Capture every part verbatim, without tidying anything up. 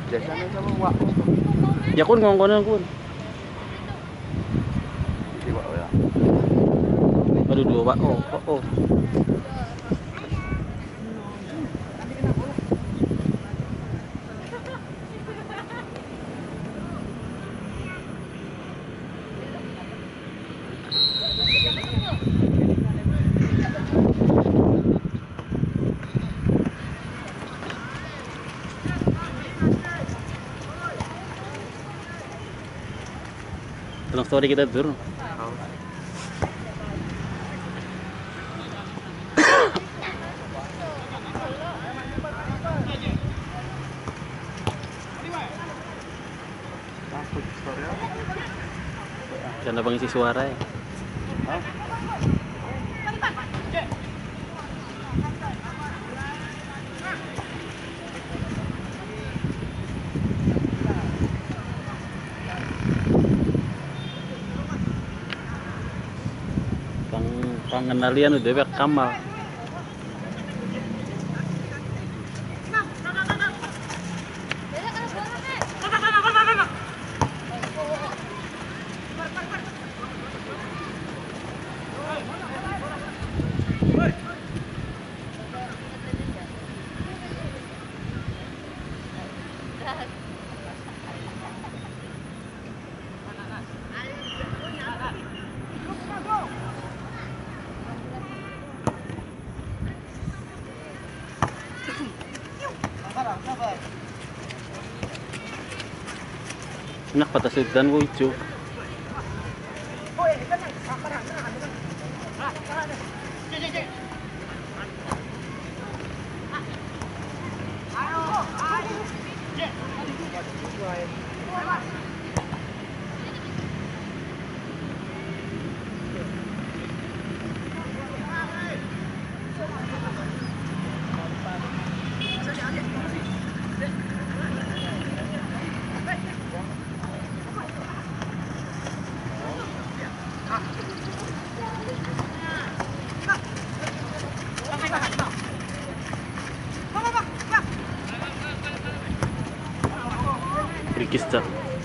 Biasanya sama wak. Ya kun ngongkonan kun. Di wak ya. Aduh dua wak. Oh, oh, oh. Tolong story kita turun. Takut story apa? Karena pengisi suara ya. Hah? Pang pengenalian udah bek Kamal. Enak pada sudan gue hijau. Kyrgyzstan.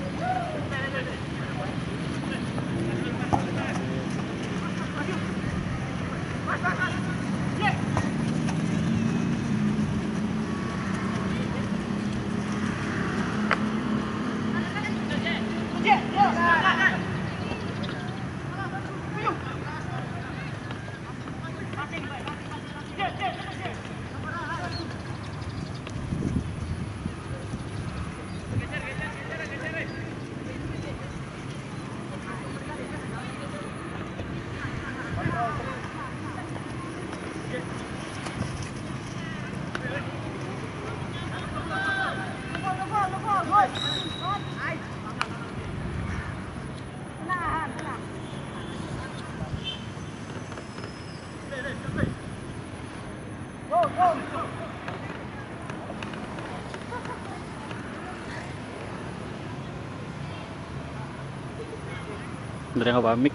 Dari yang apa mik?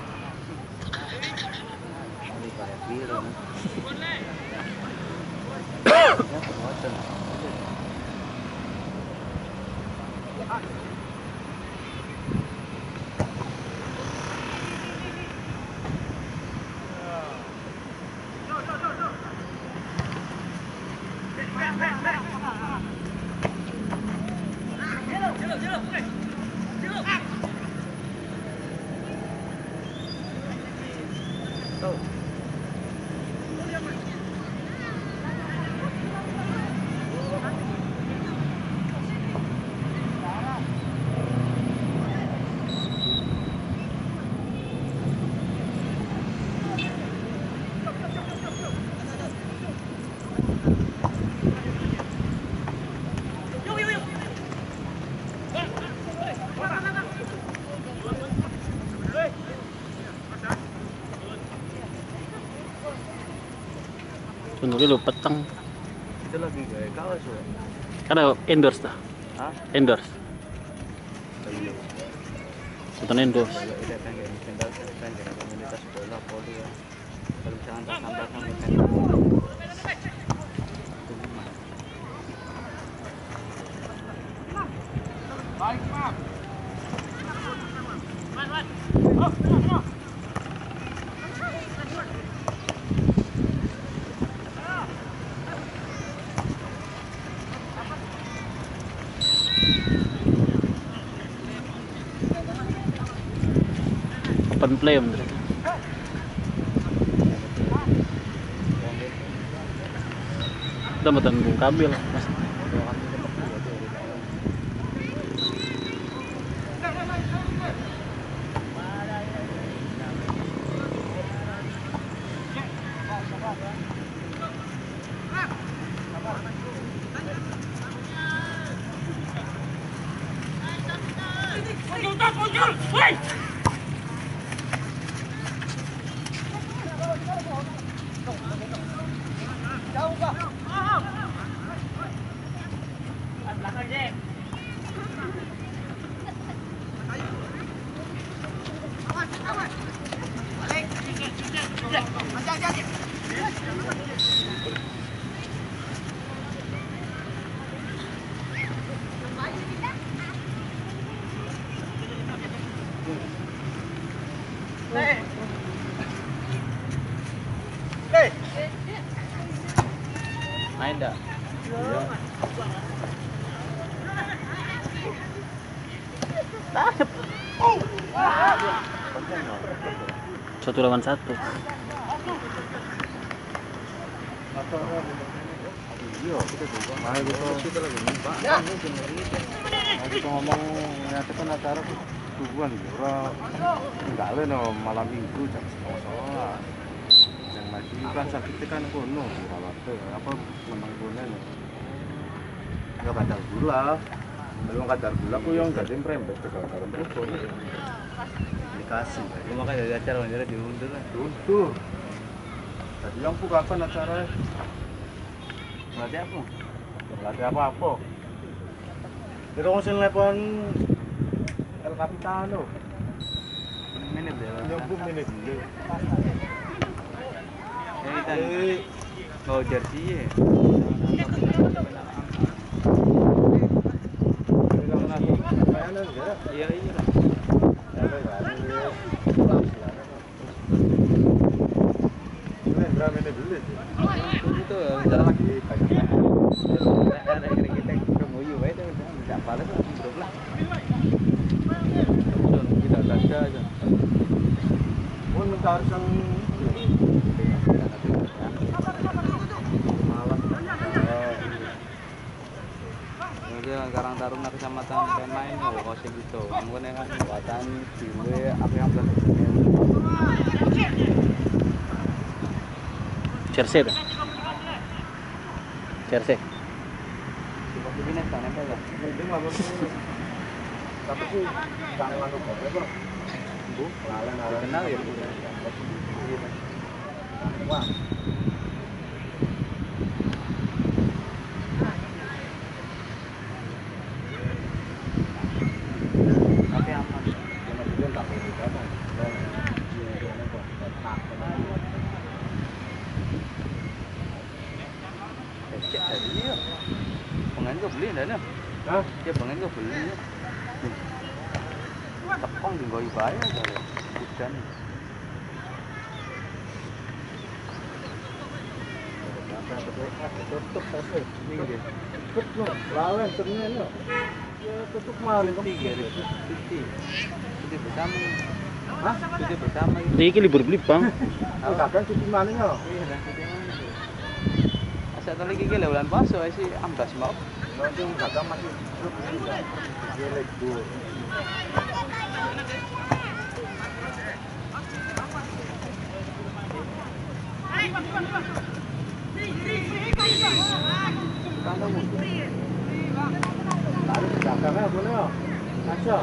Tunggu lu petang. Itu lagi gaya kaos ya. Karena endorse dah. Hah? Endorse. Iya. Sultan endorse. Kalau tidak kan gaya sendal kan gaya komunitas bola poli ya. Kalau jangan sampai sampai open play bener. Kita matan bung kabel mas. Main dah. Satu lawan satu. Iya, kita juga. Mahal gitu. Kita lagi numpak. Ya. Kita ngomong nyata kan acara tujuan gitu. Ora enggak le no malam Minggu jam setengah sebelas. Yang lagi kan sakit kan kono rawate. Apa memang kono no. Enggak kadar gula. Belum kadar gula ku yang jadi prembet ke garam putih. Dikasih. Cuma kan dari acara wanita diundur lah. Diundur. Tadi yang buka apa acara? Melatih apa? Melatih apa-apa? Kita ngomongin telepon El Capitano. Minit deh. Nyambung minit dulu. Eh, tadi mau jersey ya. Iya iya. Berapa menit dulu? Itu bentar lagi banyak. Ada kita kemuyu itu tidak balas hidup lah. Kita ada aja. Pun minta harus yang malas. Kemudian Karang Taruna Kecamatan Pemain mau kosong gitu. Kemudian kan buatan Ciwe apa yang belum Jersey dah. Jersey. ini tak nempel lah. Ini mah tapi sih jangan anu kok. Bu, lalan kenal ya. Wah. Tapi aman. Cuma dia tak perlu apa. Cek tadi ya. Pengen gue beli dah nih. Hah? Dia pengen gue beli. Tepung tinggal ibadah kalau hujan. Tutup tapi ini dia. Tutup lawan ternyata. Ya tutup malam tiga ribu. Cuti bersama. Hah? Cuti bersama. Ini libur beli bang. Kadang cuti mana ya? Iya, dan cuti mana? Asal tadi gigi bulan puasa sih ambas mau. Nanti kadang masih juga. Libur. Dagangan boleh ya? Masya.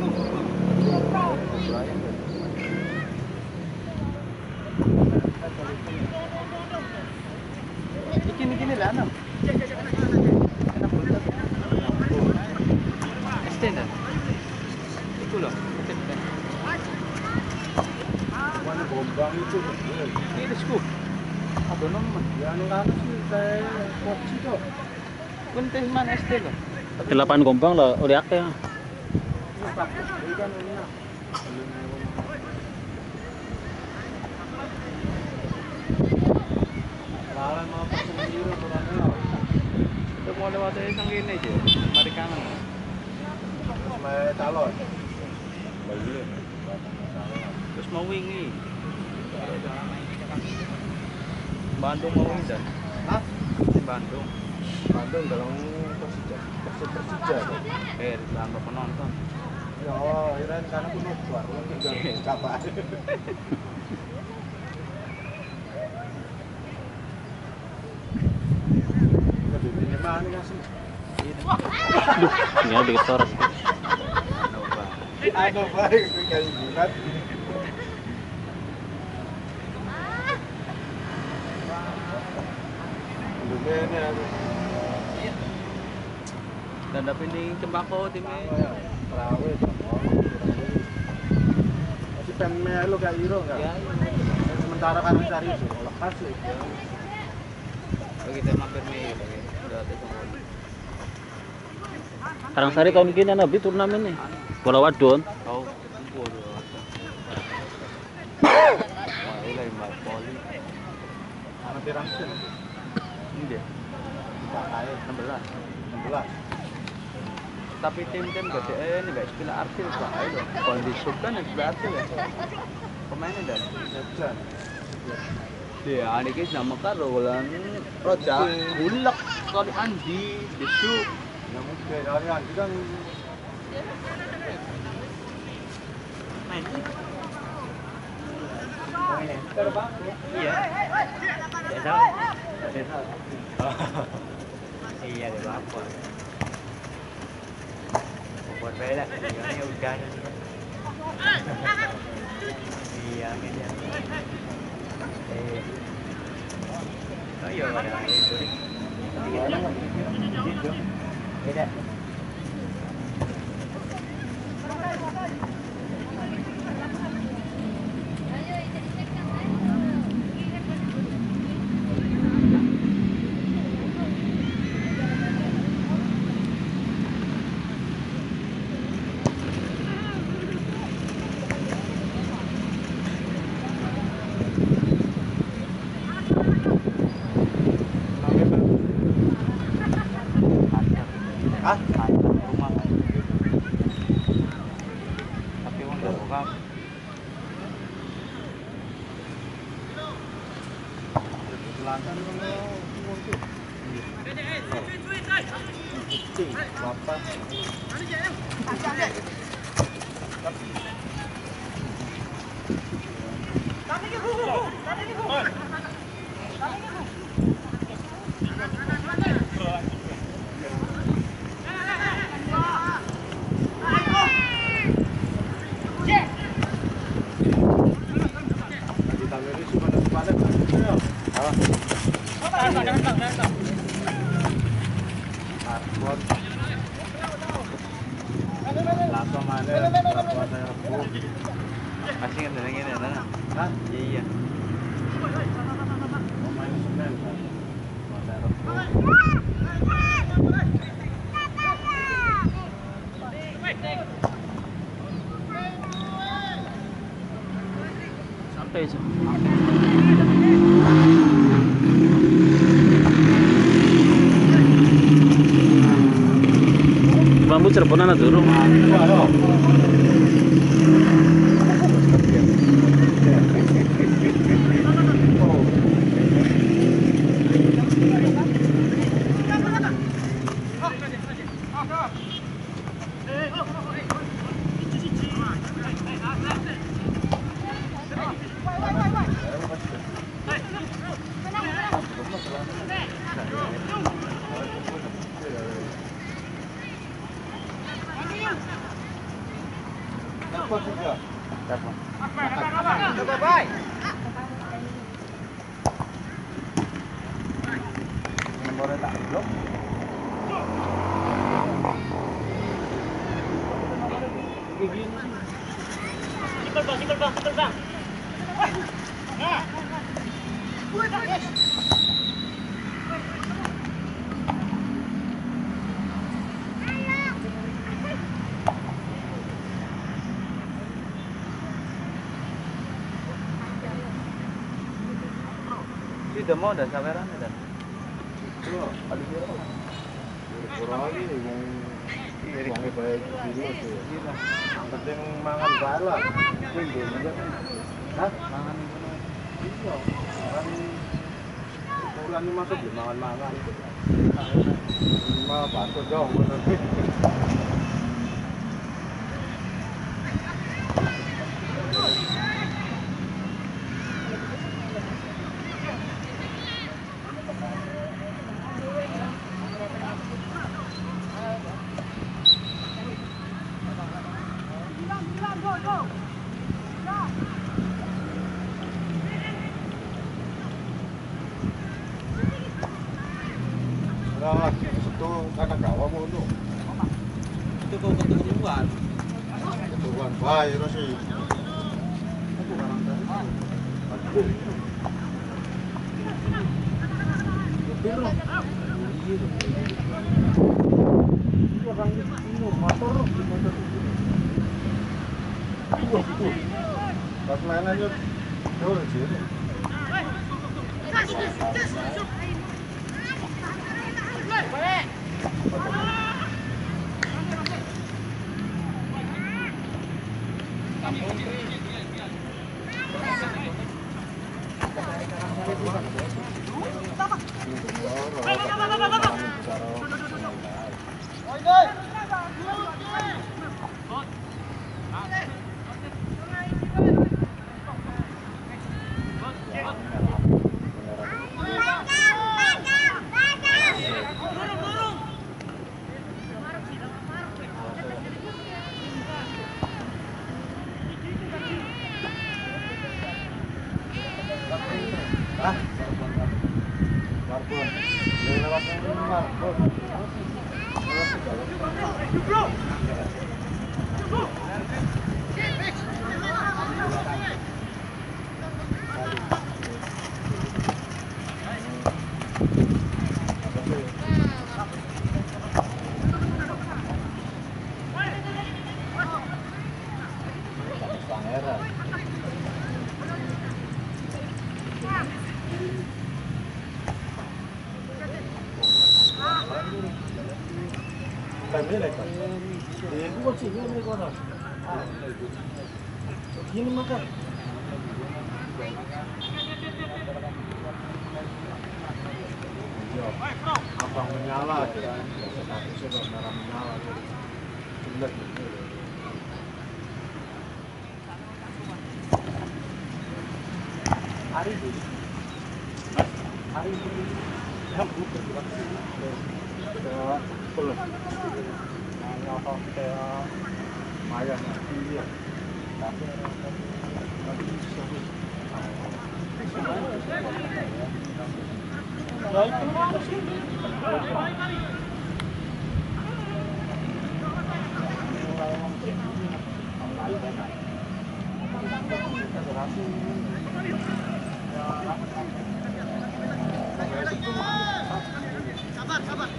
Ini gini lah enam. Enam puluh. Extender. Itu loh. Mana bombang itu? Ini scoop. Ada nomor. Yang anu sih saya koci kok. Kuntes mana S T loh. Delapan gombang lah oleh akeh. Lawan mau pasang biru kurangnya. Itu mau lewat iseng gini aja. Mari kanan. Terus calon. Balik. Terus mau wingi. Bandung mau wingi dan. Hah? Bandung. Bandung dalam Persija. Persija Persija. Eh, tambah penonton. Ya, kirain karena kuno keluar tinggal kabar. Ini mana kan sih? Duh, ini dikit soras. Ano baik kayak bulat. Lumayan ya. Dan dapin di Cempako timnya. Perawe masih pengen lo kayak Iro enggak? Ya, Sementara kan cari itu lepas sih. kita mampir nih, udah ada semua. Karangsari tahun ini nabi turnamen nih. Bola wadon. Kau kumpul dulu. Wah, ini lagi mbak poli. Sama Tirangsen. Ini dia. Pakai enam belas. enam belas. Tapi tim-tim gede eh, ini guys, istilah artil pak, ayo dong. Kalau di sub kan istilah artil ya. Pemainnya dan. Sejan. Iya, ini guys nama karolan Roja, Bulak, sorry Andi, di sub. Ya mungkin dari Andi kan Main. oh ini terbang. Iya. Biasa. Biasa. Iya, ada apa? Buat bela, ini udah. Iya, ini. Eh. Oh iya, ada itu. Beda. Hah? Rumah. Tapi uang udah buka. Selatan kan mungkin. Kucing, bapak. Langsung mana? Langsung saya rebu. Masih kan dengan ini ada? Hah? Iya iya. Main semen. Masa rebu. Santai aja. Bambu Cirebonan ada turun. Dapat juga. Dapat. Nomornya tak blok. Sikol bang, sikol bang, sikol bang. Sudah mau dan saweran dan. Itu, ada dia. Kurang lagi nih, Uangnya baik dulu sih. Penting mangan bae lah. Kuwi nggih. Hah? Mangan ngono. Iya. Kan ukuran iki masuk di mangan-mangan. Lima bakso dong ngono. Ora itu kakak gawa ngono. Itu kok keturuan. Keturuan bae terus sih. Pas mainannya dulu sih. Marbon. Lewat Marbon. Pangeran. Ini lepas. Ini kok sih ini kok nak. Gini makan. Abang menyala aja. Sudah merah menyala. Jelek. Hari ini. Hari ini. Yang bukan. Full. Nyawa kayak Maya iya. Tapi sabar, sabar.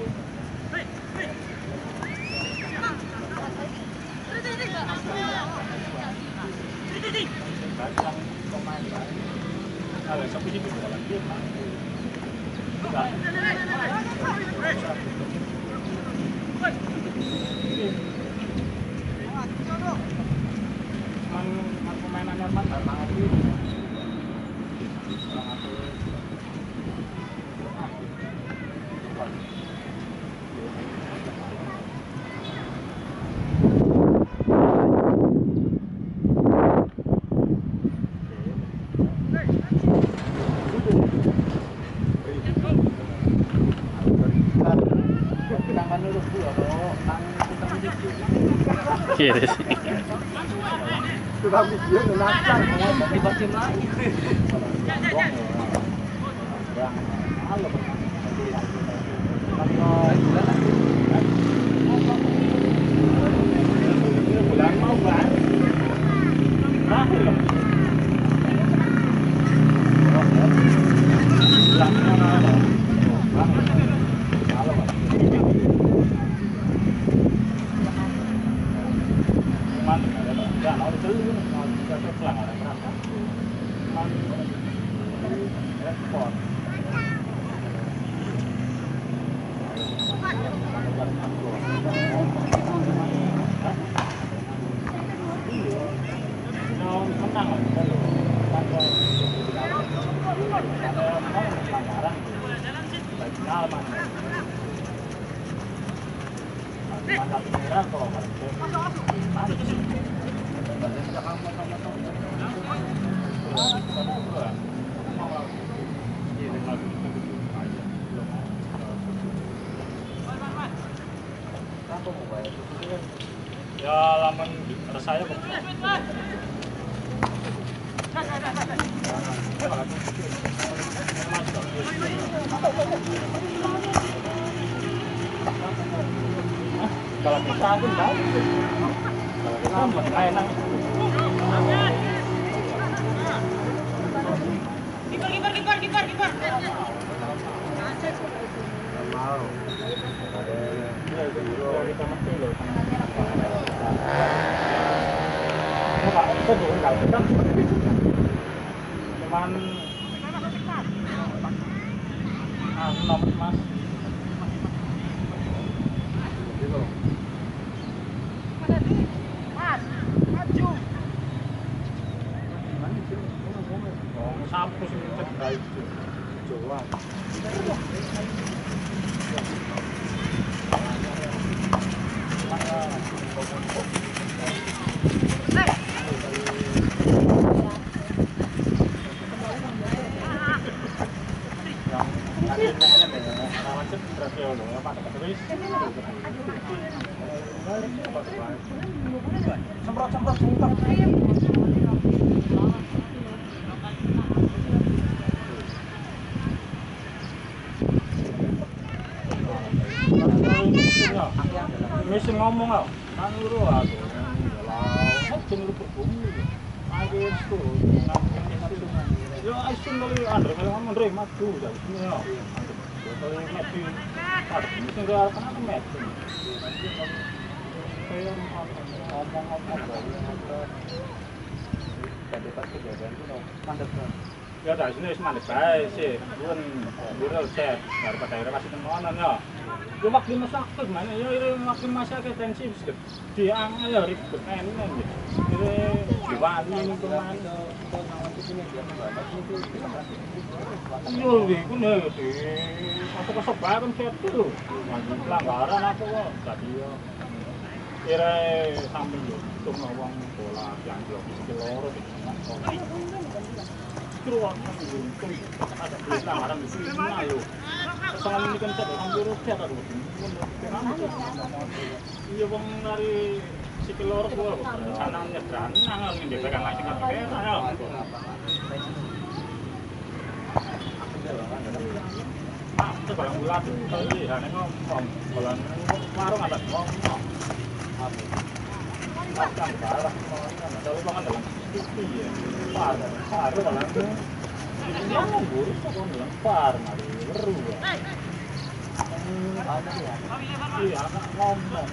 Permainan normal banget. Yes. Sudah video nelacan, Dibaca lagi. bulan mau bulan. Respon. Ya lamun resaya kok. Kalau bisa aku tahu. Kalau kita enak. Kiper, kiper, kiper, kiper, kiper. Mau. Cuman ah, nomor mas. Mas, maju. Sapu sing cedhak itu. Jawa. Semprot semprot semprot. Wis ngomong kok. Nang loro aku. Lah, sing luput bumi. Aku wis turun. Yo asun kali andre ngomong andre maju ya. Kalau mati. Ada mesti enggak kan mati. Kayak ngomong-ngomong dari tadi pas kejadian itu mandek. Ya dari sini wis mandek bae sih. Pun viral chat daripada akhirnya kasih temonan ya. Ya waktu masak gimana ya ini waktu masak ke tensi wis gede angel ya ribet enak gitu. Ini diwani kemana. Yo iku nek di masuk-masuk bae kan satu lho. Pelanggaran aku kok tadi yo. Kira sambil yo cuma wong bola yang blok loro di Keruan untung ada pelanggaran di sini lho. Soalnya ini kan saya hampir rupiah tadi. Iya bang dari Sikilor gua sana nyebrang nang ini pegang lagi kan ya. Ah, itu barang bulat kali ya nek ngomong bulan warung ada ngomong. Macam barang kalau bangan dalam iya. Par, par balang. Ini ngurus kok lempar mari weru. Iya, ngomong.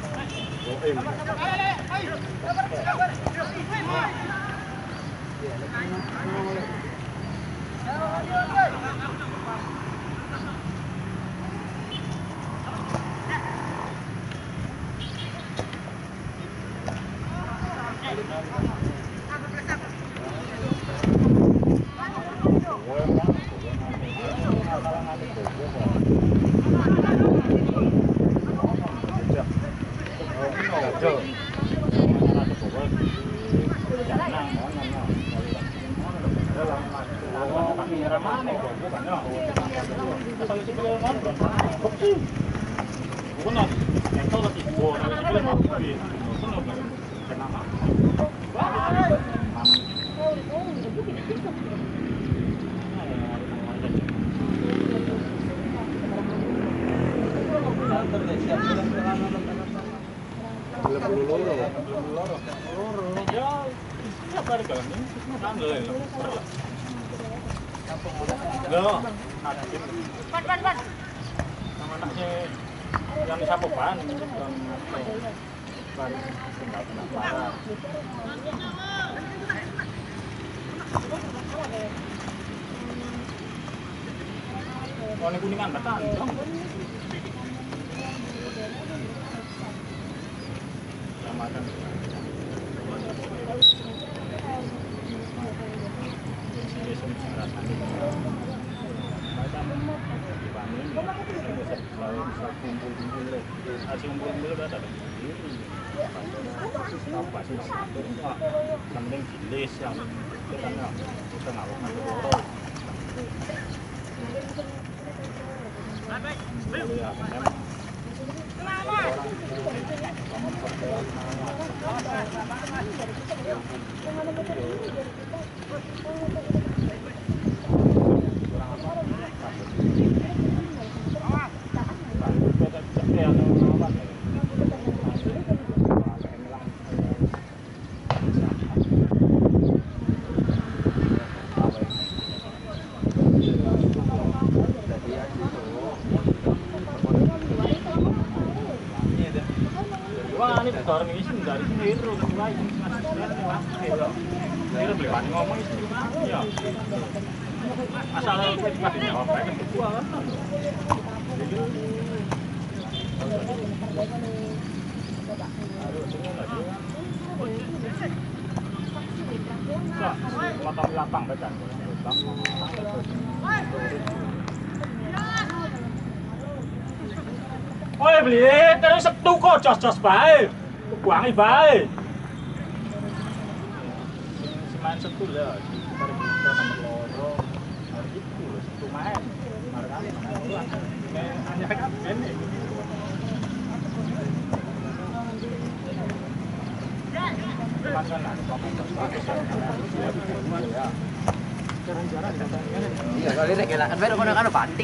Pan, pan, pan. Sama anaknya yang sapu ban, ban ban parah. Warna kuningan batang. Ramadan. Mending jenis yang itu kan kita nggak mau dorong. Ya, memang. Ini orang ini sih dari sini itu mulai ini beli wani ngomong itu ya. Asal kita dijawab kan kedua kan. Mata lapang bekan. Oi beli terus setu kok jos-jos bae. Buangi bae. Main setu lah. Mari kita nomor loro. Hari itu setu main. Mari kali ulang. Hanya kan ini. Iya, kalau ini kelakan baru kono kan banting.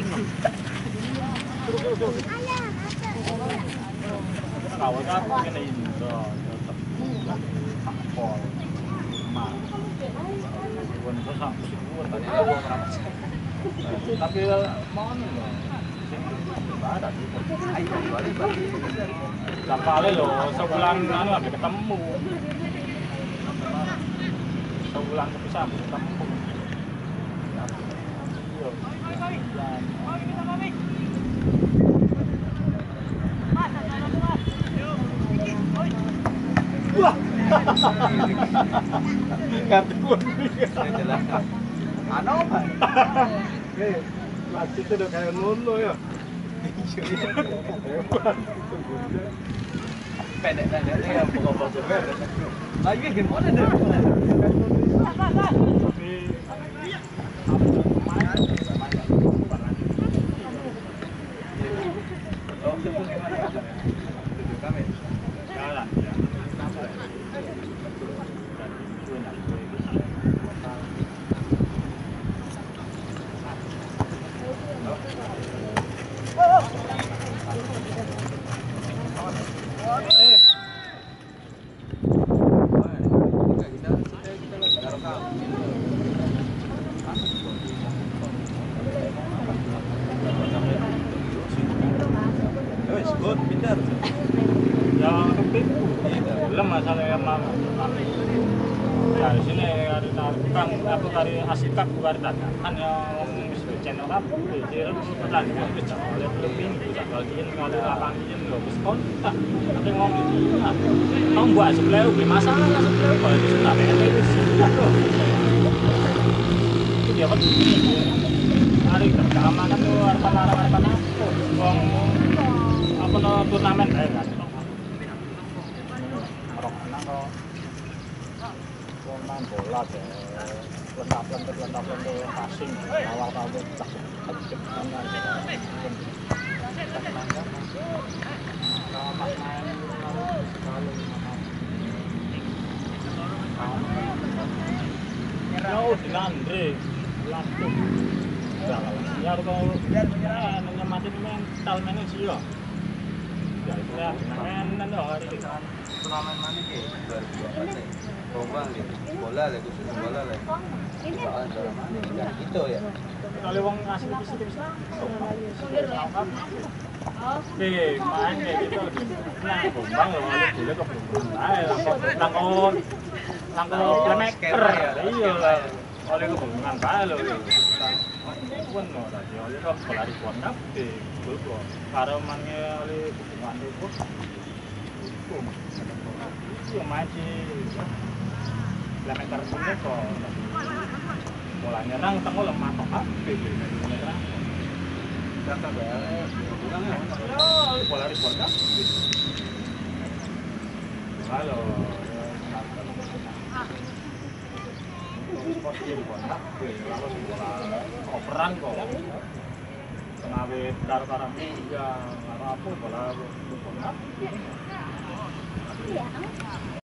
Kalau kan ini Indo, pol, mah, bukan itu sampai sepuluh tadi aku ngerasa. Tapi mau nih loh, ada sih. Berapa kali loh, sebulan anu hampir ketemu. Sebulan kepisah ketemu. Wah, kartu jelas. Ano ba? Eh, plastik itu udah kayak nulo ya. Pendek-pendek ya pokok-pokok. Lagi gimana deh? Belum masalah yang mana? Ya di sini ada tukang apa dari asikat bukan dadakan yang channel apa? Jadi pertandingan itu oleh lebih bisa bagian ada lapangan loh kontak. Tapi ngomong di sini, kamu buat sebelah beli masalah sebelah kalau di sana ada itu sudah loh. Itu dia kan. Hari keamanan tuh apa larang apa apa? Uang apa no turnamen kayak kan? Main bola deh, lentap-lentap lentap-lentap passing, awal-awal tak tak mana, Jauh di Andre, langsung. Ya kalau ya menyemati mental manusia. Ya sudah, main hari kita turnamen mana ke? Bola le, bola le, khusus bola le. Itu ya. Kalau wong asli di situ bisa. Eh, main kayak gitu. Nah, bombang loh, boleh kok. Ah, langkau langkau langkau playmaker. Iya lah. Oleh kebungan bae lho. Pun no tadi oleh kok pelari kontak di gol. Karo mangke oleh kebungan itu. Itu masih kilometer punya kok mulai nyerang tengok lemah kok apa nyerang data balik bilang ya bola di bola halo posisi bola lalu bola operan kok tengah dar-daran tiga apa bola bola